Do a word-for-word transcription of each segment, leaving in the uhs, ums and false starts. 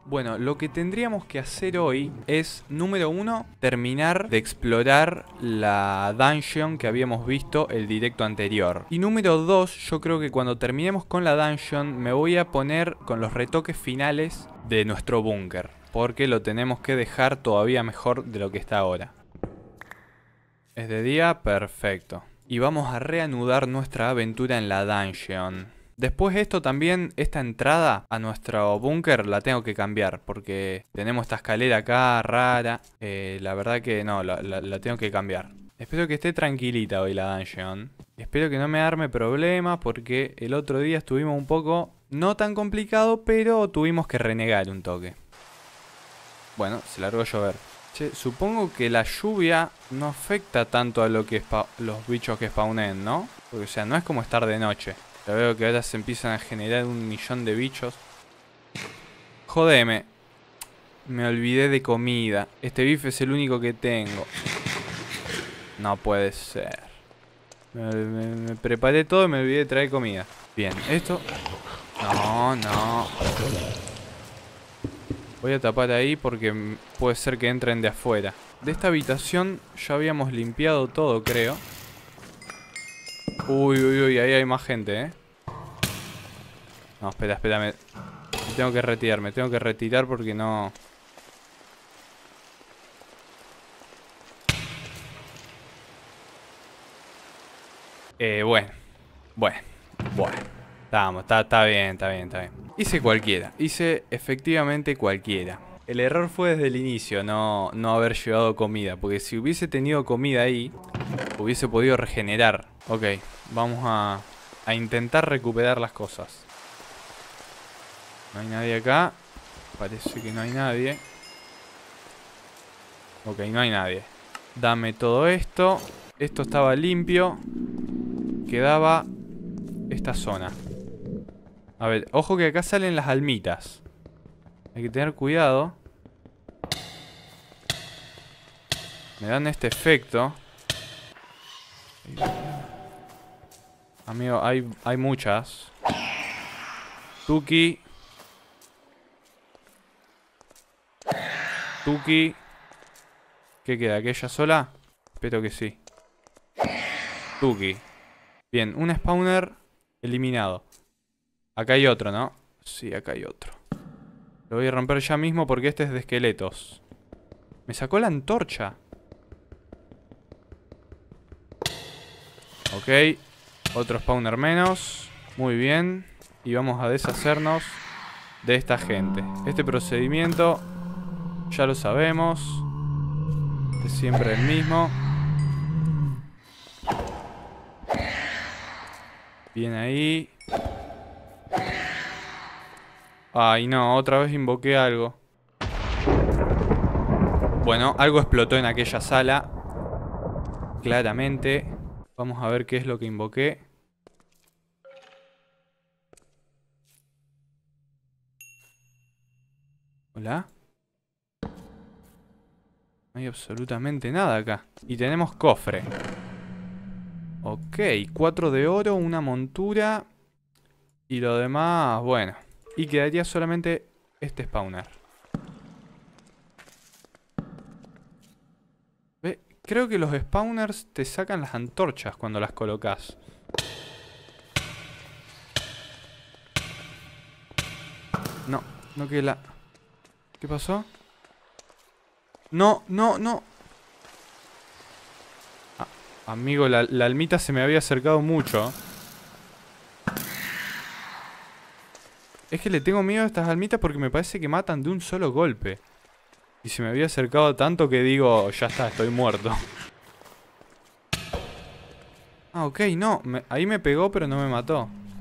Bueno, lo que tendríamos que hacer hoy es, número uno, terminar de explorar la dungeon que habíamos visto el directo anterior. Y número dos, yo creo que cuando terminemos con la dungeon me voy a poner con los retoques finales de nuestro búnker, porque lo tenemos que dejar todavía mejor de lo que está ahora. ¿Es de día? Perfecto. Y vamos a reanudar nuestra aventura en la dungeon. Después de esto también, esta entrada a nuestro búnker la tengo que cambiar, porque tenemos esta escalera acá rara. Eh, la verdad que no, la, la, la tengo que cambiar. Espero que esté tranquilita hoy la dungeon. Espero que no me arme problemas, porque el otro día estuvimos un poco, no tan complicado, pero tuvimos que renegar un toque. Bueno, se largó a llover. Che, supongo que la lluvia no afecta tanto a lo que los bichos que spawnen, ¿no? Porque, o sea, no es como estar de noche. Ya veo que ahora se empiezan a generar un millón de bichos. Jodeme. Me olvidé de comida. Este bife es el único que tengo. No puede ser. Me, me, me preparé todo y me olvidé de traer comida. Bien, esto... No, no. Voy a tapar ahí porque puede ser que entren de afuera. De esta habitación ya habíamos limpiado todo, creo. Uy, uy, uy, ahí hay más gente, ¿eh? No, espera, espera, me... tengo que retirar, me tengo que retirar porque no... Eh, bueno, bueno, bueno. Estamos, está, está bien, está bien, está bien. Hice cualquiera, hice efectivamente cualquiera. El error fue desde el inicio, no, no haber llevado comida. Porque si hubiese tenido comida ahí, hubiese podido regenerar. Ok, vamos a, a intentar recuperar las cosas. No hay nadie acá. Parece que no hay nadie. Ok, no hay nadie. Dame todo esto. Esto estaba limpio. Quedaba esta zona. A ver, ojo que acá salen las almitas. Hay que tener cuidado. Me dan este efecto. Amigo, hay, hay muchas. Tuki. Tuki. ¿Qué queda? ¿Aquella sola? Espero que sí. Tuki. Bien, un spawner eliminado. Acá hay otro, ¿no? Sí, acá hay otro. Lo voy a romper ya mismo porque este es de esqueletos. Me sacó la antorcha. Ok. Otro spawner menos. Muy bien. Y vamos a deshacernos de esta gente. Este procedimiento ya lo sabemos. Es siempre el mismo. Bien ahí. Ay no, otra vez invoqué algo. Bueno, algo explotó en aquella sala. Claramente. Vamos a ver qué es lo que invoqué. Hola. No hay absolutamente nada acá. Y tenemos cofre. Ok, cuatro de oro, una montura. Y lo demás, bueno. Y quedaría solamente este spawner. Ve, creo que los spawners te sacan las antorchas cuando las colocas. No, no que la... ¿Qué pasó? No, no, no. Ah, amigo, la, la almita se me había acercado mucho. Es que le tengo miedo a estas almitas porque me parece que matan de un solo golpe. Y se me había acercado tanto que digo, ya está, estoy muerto. Ah, ok, no. Me, ahí me pegó pero no me mató.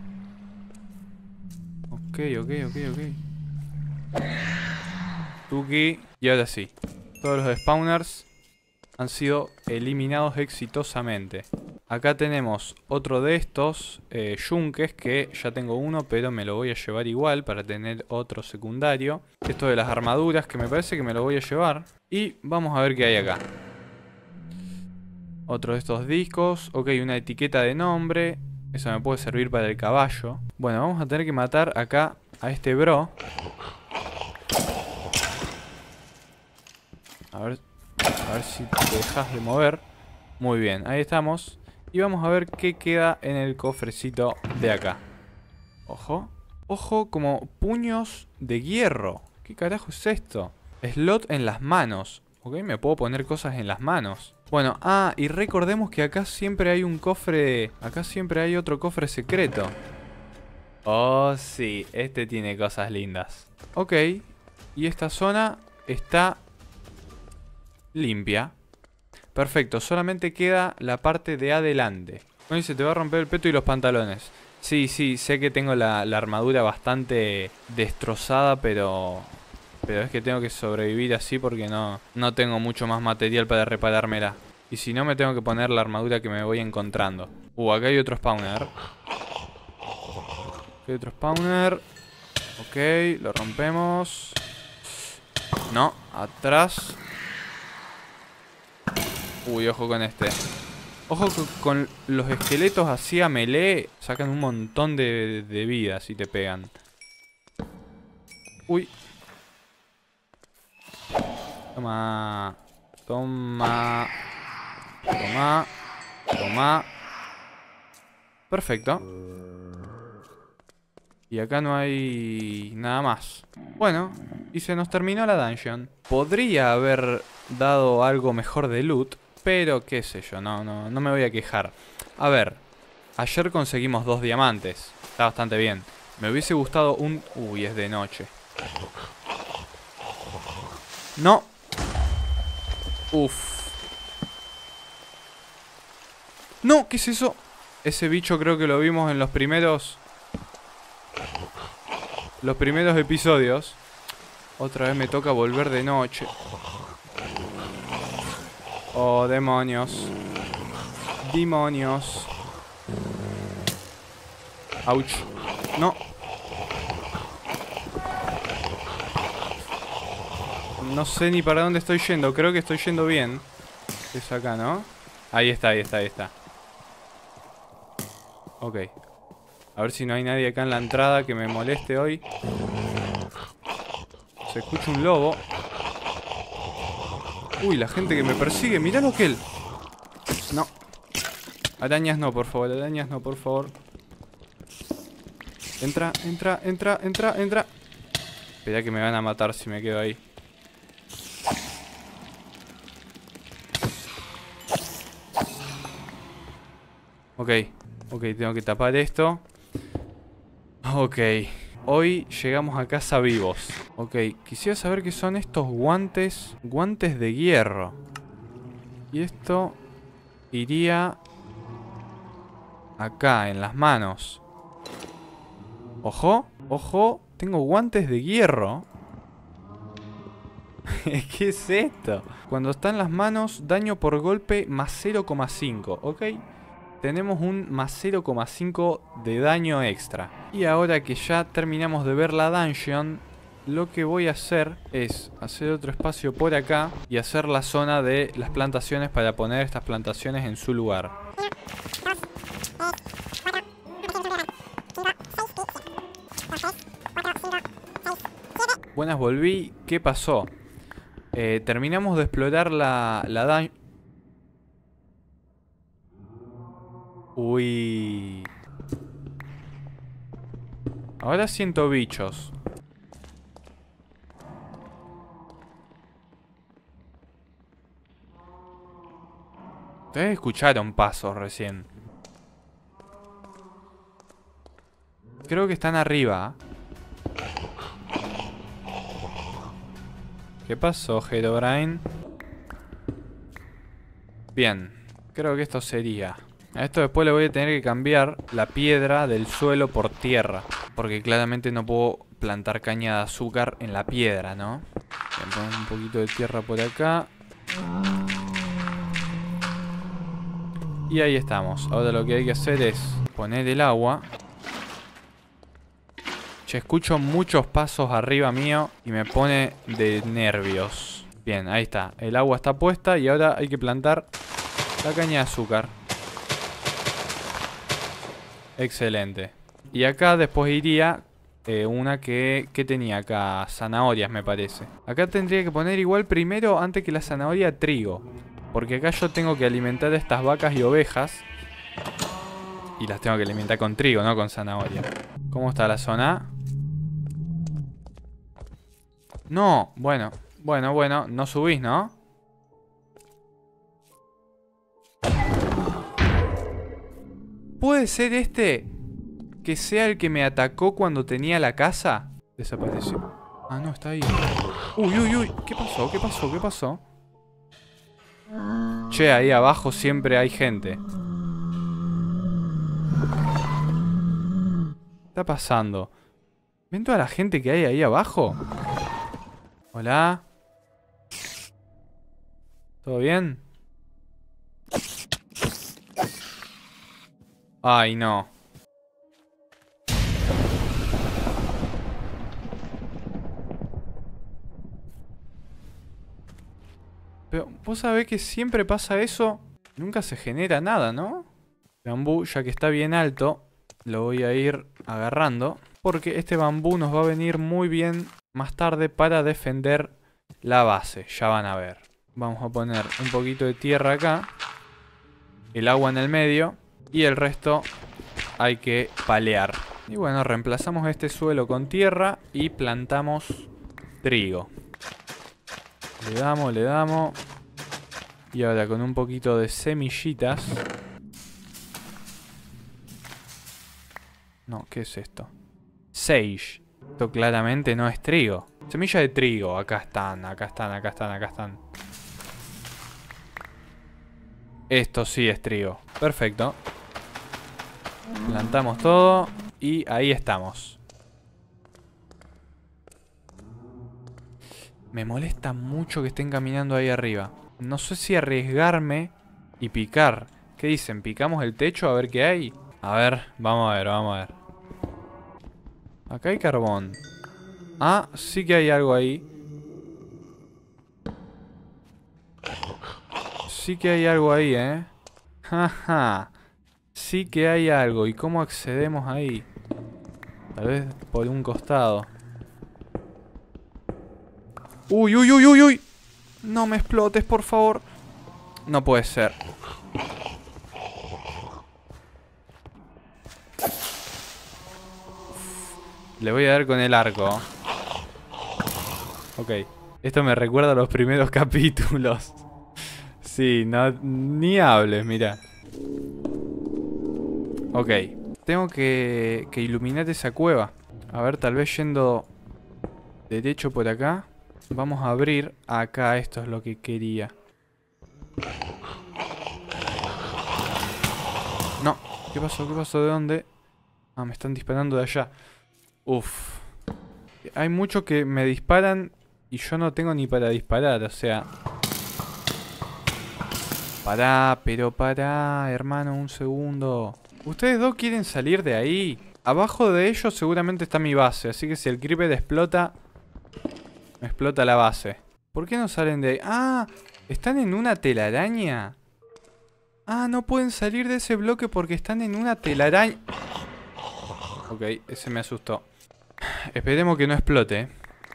Ok, ok, ok, ok. Tuki. Y ahora sí. Todos los spawners han sido eliminados exitosamente. Acá tenemos otro de estos eh, yunques, que ya tengo uno, pero me lo voy a llevar igual para tener otro secundario. Esto de las armaduras, que me parece que me lo voy a llevar. Y vamos a ver qué hay acá. Otro de estos discos. Ok, una etiqueta de nombre. Eso me puede servir para el caballo. Bueno, vamos a tener que matar acá a este bro. A ver, a ver si te dejas de mover. Muy bien, ahí estamos. Y vamos a ver qué queda en el cofrecito de acá. Ojo. Ojo, como puños de hierro. ¿Qué carajo es esto? Slot en las manos. Ok, me puedo poner cosas en las manos. Bueno, ah, y recordemos que acá siempre hay un cofre. Acá siempre hay otro cofre secreto. Oh, sí, este tiene cosas lindas. Ok, y esta zona está limpia. Perfecto, solamente queda la parte de adelante. Oye, se te va a romper el peto y los pantalones. Sí, sí, sé que tengo la, la armadura bastante destrozada, pero... Pero es que tengo que sobrevivir así porque no, no tengo mucho más material para reparármela. Y si no, me tengo que poner la armadura que me voy encontrando. Uh, acá hay otro spawner. Acá hay otro spawner. Ok, lo rompemos. No, atrás. Uy, ojo con este. Ojo con los esqueletos así a melee. Sacan un montón de, de vida si te pegan. Uy. Toma. Toma. Toma. Toma. Perfecto. Y acá no hay nada más. Bueno, y se nos terminó la dungeon. Podría haber dado algo mejor de loot, pero qué sé yo, no, no, no me voy a quejar. A ver, ayer conseguimos dos diamantes. Está bastante bien. Me hubiese gustado un... Uy, es de noche. No. Uf. No, ¿qué es eso? Ese bicho creo que lo vimos en los primeros... Los primeros episodios. Otra vez me toca volver de noche. Oh, demonios. Demonios. Ouch. No. No sé ni para dónde estoy yendo. Creo que estoy yendo bien. Es acá, ¿no? Ahí está, ahí está, ahí está. Ok. A ver si no hay nadie acá en la entrada que me moleste hoy. Se escucha un lobo. Uy, la gente que me persigue. Mirá lo que él. No. Arañas no, por favor. Arañas no, por favor. Entra, entra, entra, entra, entra. Espera que me van a matar si me quedo ahí. Ok. Ok, tengo que tapar esto. Ok. Hoy llegamos a casa vivos. Ok, quisiera saber qué son estos guantes. Guantes de hierro. Y esto iría acá, en las manos. Ojo, ojo. Tengo guantes de hierro. ¿Qué es esto? Cuando está en las manos, daño por golpe más cero coma cinco. Ok. Tenemos un más cero coma cinco de daño extra. Y ahora que ya terminamos de ver la dungeon, lo que voy a hacer es hacer otro espacio por acá y hacer la zona de las plantaciones para poner estas plantaciones en su lugar. Buenas, volví. ¿Qué pasó? Eh, terminamos de explorar la, la dungeon. Uy. Ahora siento bichos. Ustedes escucharon pasos recién. Creo que están arriba. ¿Qué pasó, Herobrine? Bien. Creo que esto sería... A esto después le voy a tener que cambiar la piedra del suelo por tierra. Porque claramente no puedo plantar caña de azúcar en la piedra, ¿no? Voy a poner un poquito de tierra por acá. Y ahí estamos. Ahora lo que hay que hacer es poner el agua. Che, escucho muchos pasos arriba mío y me pone de nervios. Bien, ahí está. El agua está puesta y ahora hay que plantar la caña de azúcar. Excelente. Y acá después iría eh, una que... ¿Qué tenía acá? Zanahorias, me parece. Acá tendría que poner igual primero, antes que la zanahoria, trigo. Porque acá yo tengo que alimentar a estas vacas y ovejas. Y las tengo que alimentar con trigo, no con zanahoria. ¿Cómo está la zona? No, bueno, bueno, bueno, no subís, ¿no? ¿Puede ser este que sea el que me atacó cuando tenía la casa? Desapareció. Ah, no, está ahí. Uy, uy, uy. ¿Qué pasó? ¿Qué pasó? ¿Qué pasó? Che, ahí abajo siempre hay gente. ¿Qué está pasando? ¿Ven toda la gente que hay ahí abajo? Hola. ¿Todo bien? Ay, no. Pero vos sabés que siempre pasa eso. Nunca se genera nada, ¿no? Bambú, ya que está bien alto, lo voy a ir agarrando. Porque este bambú nos va a venir muy bien más tarde para defender la base. Ya van a ver. Vamos a poner un poquito de tierra acá. El agua en el medio. Y el resto hay que palear. Y bueno, reemplazamos este suelo con tierra y plantamos trigo. Le damos, le damos. Y ahora con un poquito de semillitas. No, ¿qué es esto? Sage. Esto claramente no es trigo. Semilla de trigo. Acá están, acá están, acá están, acá están. Esto sí es trigo. Perfecto. Plantamos todo. Y ahí estamos. Me molesta mucho que estén caminando ahí arriba. No sé si arriesgarme y picar. ¿Qué dicen? ¿Picamos el techo a ver qué hay? A ver, vamos a ver, vamos a ver. Acá hay carbón. Ah, sí que hay algo ahí. Sí que hay algo ahí, ¿eh? Jaja. Sí que hay algo. ¿Y cómo accedemos ahí? Tal vez por un costado. Uy, uy, uy, uy, uy. No me explotes, por favor. No puede ser. Le voy a dar con el arco. Ok. Esto me recuerda a los primeros capítulos. Sí, no, ni hables, mira. Ok. Tengo que, que iluminar esa cueva. A ver, tal vez yendo derecho por acá. Vamos a abrir acá. Esto es lo que quería. No. ¿Qué pasó? ¿Qué pasó? ¿De dónde? Ah, me están disparando de allá. Uf. Hay mucho que me disparan y yo no tengo ni para disparar, o sea... Pará, pero pará, hermano, un segundo. Ustedes dos quieren salir de ahí. Abajo de ellos seguramente está mi base, así que si el creeper explota... Me explota la base. ¿Por qué no salen de ahí? ¡Ah! ¿Están en una telaraña? Ah, no pueden salir de ese bloque porque están en una telaraña. Ok, ese me asustó. Esperemos que no explote.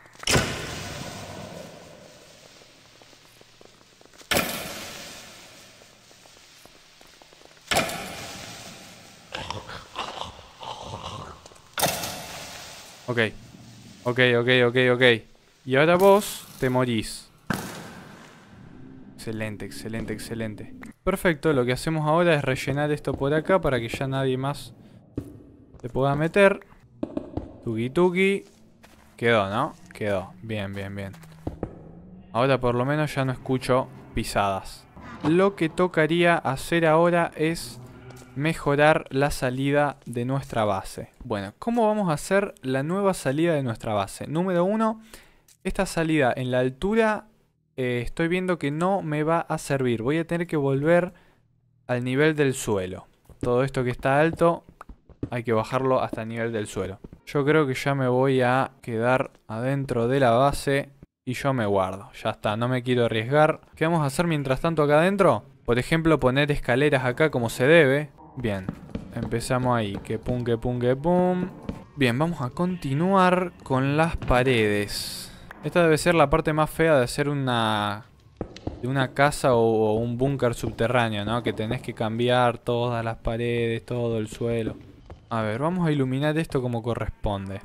Ok. Ok, ok, ok, ok. Y ahora vos te morís. Excelente, excelente, excelente. Perfecto, lo que hacemos ahora es rellenar esto por acá para que ya nadie más se pueda meter. Tuki tuki. Quedó, ¿no? Quedó. Bien, bien, bien. Ahora por lo menos ya no escucho pisadas. Lo que tocaría hacer ahora es mejorar la salida de nuestra base. Bueno, ¿cómo vamos a hacer la nueva salida de nuestra base? Número uno, esta salida en la altura eh, estoy viendo que no me va a servir. Voy a tener que volver al nivel del suelo. Todo esto que está alto hay que bajarlo hasta el nivel del suelo. Yo creo que ya me voy a quedar adentro de la base y yo me guardo. Ya está, no me quiero arriesgar. ¿Qué vamos a hacer mientras tanto acá adentro? Por ejemplo, poner escaleras acá como se debe. Bien, empezamos ahí. Que pum, que pum, que pum. Bien, vamos a continuar con las paredes. Esta debe ser la parte más fea de hacer una... de una casa o un búnker subterráneo, ¿no? Que tenés que cambiar todas las paredes, todo el suelo. A ver, vamos a iluminar esto como corresponde.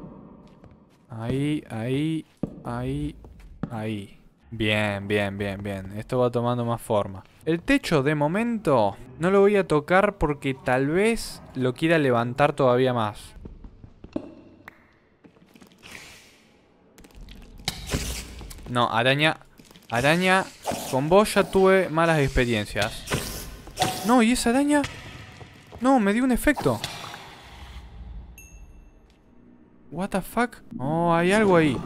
Ahí, ahí, ahí, ahí. Bien, bien, bien, bien. Esto va tomando más forma. El techo, de momento, no lo voy a tocar porque tal vez lo quiera levantar todavía más. No, araña... Araña, con vos ya tuve malas experiencias. No, ¿y esa araña? No, me dio un efecto. What the fuck? Oh, hay algo ahí.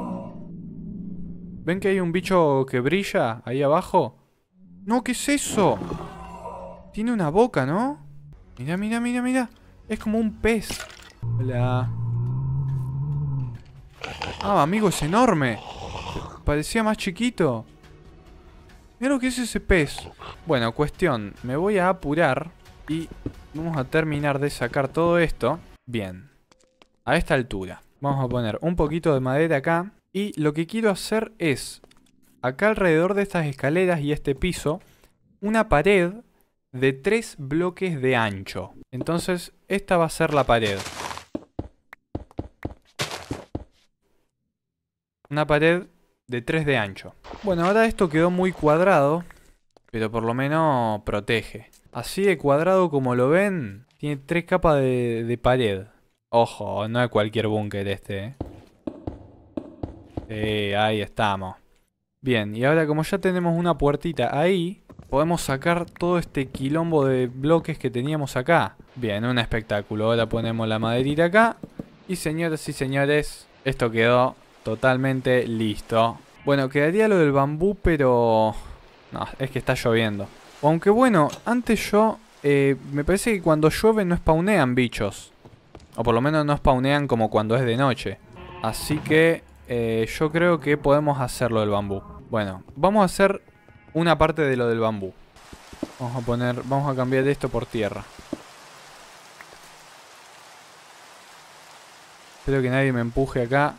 ¿Ven que hay un bicho que brilla ahí abajo? No, ¿qué es eso? Tiene una boca, ¿no? Mira, mira, mira, mira. Es como un pez. Hola. Ah, amigo, es enorme. Parecía más chiquito. Mira lo que es ese pez. Bueno, cuestión. Me voy a apurar. Y vamos a terminar de sacar todo esto. Bien. A esta altura. Vamos a poner un poquito de madera acá. Y lo que quiero hacer es... acá alrededor de estas escaleras y este piso... una pared de tres bloques de ancho. Entonces, esta va a ser la pared. Una pared... de tres de ancho. Bueno, ahora esto quedó muy cuadrado, pero por lo menos protege. Así de cuadrado como lo ven, tiene tres capas de, de pared. Ojo, no es cualquier búnker este, ¿eh? Sí, ahí estamos. Bien, y ahora como ya tenemos una puertita ahí, podemos sacar todo este quilombo de bloques que teníamos acá. Bien, un espectáculo. Ahora ponemos la maderita acá. Y señoras y señores, esto quedó... totalmente listo. Bueno, quedaría lo del bambú, pero... no, es que está lloviendo. Aunque bueno, antes yo... Eh, me parece que cuando llueve no spawnean bichos. O por lo menos no spawnean como cuando es de noche. Así que... Eh, yo creo que podemos hacerlo del bambú. Bueno, vamos a hacer una parte de lo del bambú. Vamos a poner... vamos a cambiar esto por tierra. Espero que nadie me empuje acá.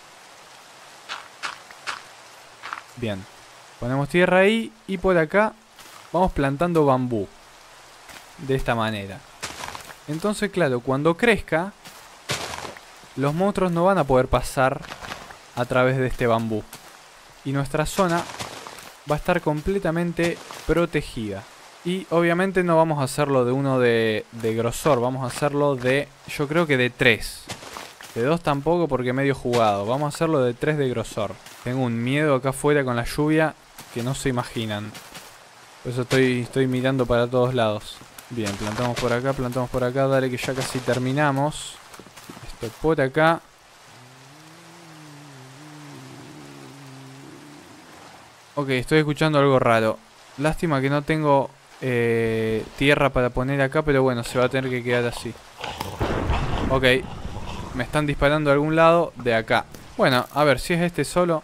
Bien, ponemos tierra ahí y por acá vamos plantando bambú. De esta manera. Entonces, claro, cuando crezca, los monstruos no van a poder pasar a través de este bambú. Y nuestra zona va a estar completamente protegida. Y obviamente no vamos a hacerlo de uno de, de grosor, vamos a hacerlo de, yo creo que de tres. De dos tampoco porque medio jugado. Vamos a hacerlo de tres de grosor. Tengo un miedo acá afuera con la lluvia que no se imaginan. Por eso estoy, estoy mirando para todos lados. Bien, plantamos por acá, plantamos por acá. Dale que ya casi terminamos. Esto por acá. Ok, estoy escuchando algo raro. Lástima que no tengo eh, tierra para poner acá, pero bueno, se va a tener que quedar así. Ok. Me están disparando de algún lado de acá. Bueno, a ver, si es este solo.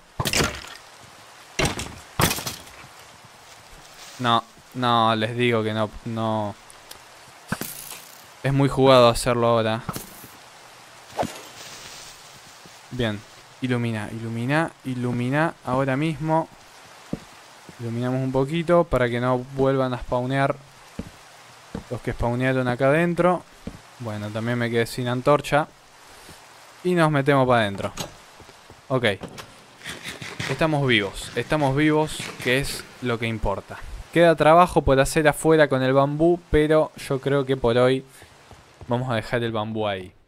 No, no, les digo que no, no. Es muy jugado hacerlo ahora. Bien, ilumina, ilumina, ilumina ahora mismo. Iluminamos un poquito para que no vuelvan a spawnear los que spawnearon acá adentro. Bueno, también me quedé sin antorcha. Y nos metemos para adentro. Ok. Estamos vivos. Estamos vivos, que es lo que importa. Queda trabajo por hacer afuera con el bambú, pero yo creo que por hoy vamos a dejar el bambú ahí.